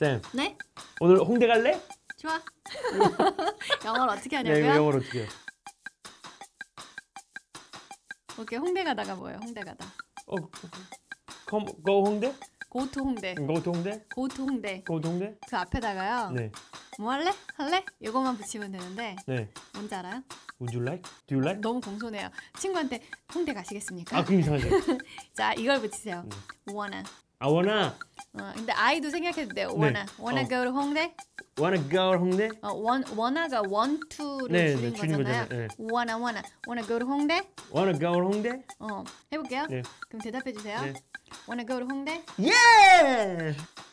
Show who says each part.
Speaker 1: 쌤,
Speaker 2: 네?
Speaker 1: 오늘 홍대 갈래?
Speaker 2: 좋아. 영어를 어떻게
Speaker 1: 네,
Speaker 2: 하냐고요?
Speaker 1: 이거 영어로 어떻게 해요?
Speaker 2: 오케이, 홍대 가다가 뭐예요? 홍대 가다.
Speaker 1: go 홍대?
Speaker 2: Go to 홍대.
Speaker 1: go to 홍대?
Speaker 2: Go to 홍대.
Speaker 1: go to 홍대?
Speaker 2: 그 앞에다가요.
Speaker 1: 네,
Speaker 2: 뭐 할래? 할래? 이거만 붙이면 되는데
Speaker 1: 네.
Speaker 2: 뭔지 알아요?
Speaker 1: Would you like? Do you like?
Speaker 2: 너무 공손해요. 친구한테 홍대 가시겠습니까?
Speaker 1: 아, 그럼 이상하지.
Speaker 2: 자, 이걸 붙이세요. wanna.
Speaker 1: I wanna
Speaker 2: 근데 I도 생각해도 돼요. wanna. wanna go to 홍대?
Speaker 1: go 홍대?
Speaker 2: wanna가 want to를
Speaker 1: 네,
Speaker 2: 줄인
Speaker 1: 네, 줄인
Speaker 2: 거잖아요.
Speaker 1: 거잖아요. 네.
Speaker 2: wanna go to 홍대?
Speaker 1: wanna go 홍대?
Speaker 2: 해볼게요.
Speaker 1: 네.
Speaker 2: 그럼 대답해 주세요.
Speaker 1: 네.
Speaker 2: wanna go to 홍대?
Speaker 1: 예!